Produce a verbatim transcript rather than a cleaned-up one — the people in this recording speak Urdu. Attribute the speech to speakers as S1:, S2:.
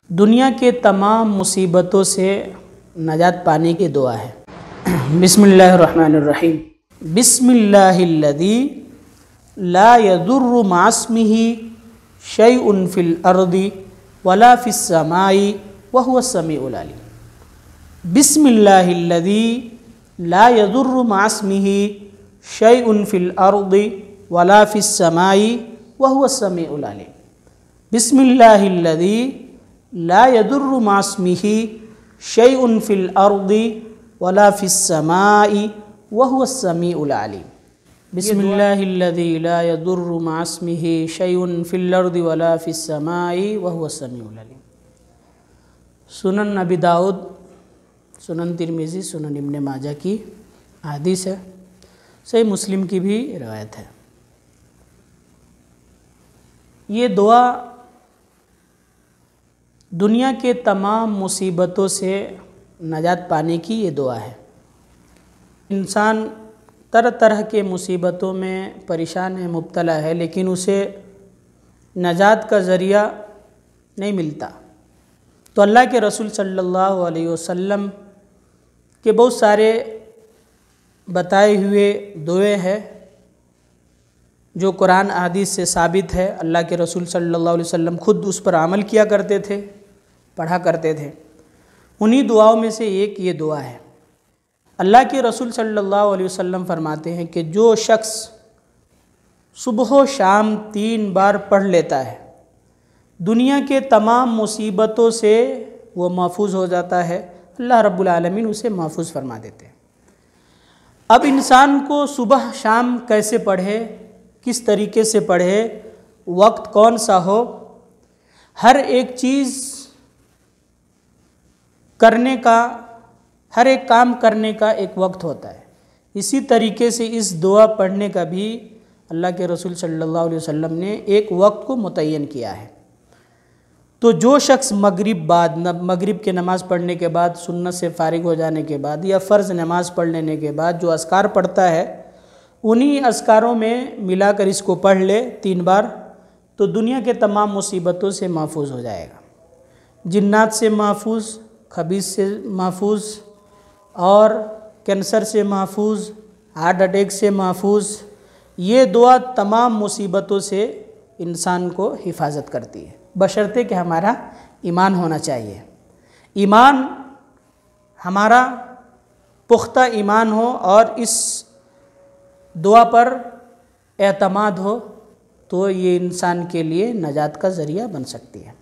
S1: دنیا کے تمام مصیبتوں سے نجات پانے کی دعا ہے۔ بسم اللہ الرحمن الرحیم۔ بسم اللہ الذی لا یضر مع اسمہ شیء فی الارض ولا فی السماء وہو السمیع العلیم۔ بسم اللہ الذی لا یضر مع اسمہ شیء فی الارض ولا فی السماء وہو السمیع العلیم۔ بسم اللہ الذی لا یضر مع اسمہ شیء فی الارض ولا فی السماء وہو السمیع العلیم۔ بسم اللہ الذی لا یضر مع اسمہ شیء فی الارض ولا فی السماء وہو السمیع العلیم۔ سنن ابی داؤد، سنن ترمذی، سنن ابن ماجہ کی حدیث ہے، صحیح مسلم کی بھی روایت ہے۔ یہ دعا دنیا کے تمام مصیبتوں سے نجات پانے کی یہ دعا ہے۔ انسان طرح طرح کے مصیبتوں میں پریشان ہے، مبتلا ہے، لیکن اسے نجات کا ذریعہ نہیں ملتا۔ تو اللہ کے رسول صلی اللہ علیہ وسلم کے بہت سارے بتائے ہوئے دعائیں ہیں جو قرآن حدیث سے ثابت ہے۔ اللہ کے رسول صلی اللہ علیہ وسلم خود اس پر عمل کیا کرتے تھے، پڑھا کرتے تھے۔ انہی دعاؤں میں سے ایک یہ دعا ہے۔ اللہ کے رسول صلی اللہ علیہ وسلم فرماتے ہیں کہ جو شخص صبح و شام تین بار پڑھ لیتا ہے، دنیا کے تمام مصیبتوں سے وہ محفوظ ہو جاتا ہے، اللہ رب العالمین اسے محفوظ فرما دیتے ہیں۔ اب انسان کو صبح شام کیسے پڑھے، کس طریقے سے پڑھے، وقت کون سا ہو، ہر ایک چیز کرنے کا، ہر ایک کام کرنے کا ایک وقت ہوتا ہے۔ اسی طریقے سے اس دعا پڑھنے کا بھی اللہ کے رسول صلی اللہ علیہ وسلم نے ایک وقت کو متعین کیا ہے۔ تو جو شخص مغرب بعد مغرب کے نماز پڑھنے کے بعد، سنت سے فارغ ہو جانے کے بعد، یا فرض نماز پڑھ لینے کے بعد جو اذکار پڑھتا ہے، انہی اذکاروں میں ملا کر اس کو پڑھ لے تین بار، تو دنیا کے تمام مصیبتوں سے محفوظ ہو جائے گا۔ جنات سے محفوظ، خبیث سے محفوظ، اور کینسر سے محفوظ، ہارٹ اٹیک سے محفوظ۔ یہ دعا تمام مصیبتوں سے انسان کو حفاظت کرتی ہے، بشرطے کہ ہمارا ایمان ہونا چاہیے۔ ایمان ہمارا پختہ ایمان ہو اور اس دعا پر اعتماد ہو، تو یہ انسان کے لیے نجات کا ذریعہ بن سکتی ہے۔